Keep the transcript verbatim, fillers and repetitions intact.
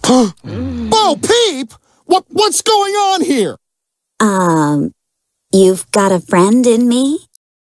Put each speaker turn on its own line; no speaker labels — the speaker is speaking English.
Bo Peep? What, what's going on here?
Um, you've got a friend in me?